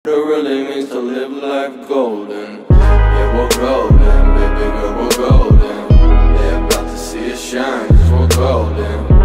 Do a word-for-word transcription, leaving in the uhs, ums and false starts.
It really means to live life golden. Yeah, we're golden, baby girl, we're golden. They're about to see us shine, cause we're golden.